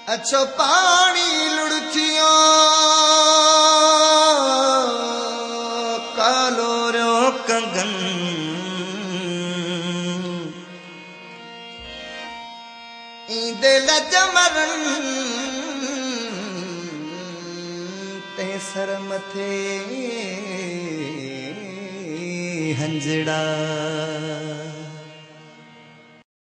अच्छो पानी लुढ़कियो कालो रो कंगन ईंदे लजमरन ते सर मथे हंजड़ा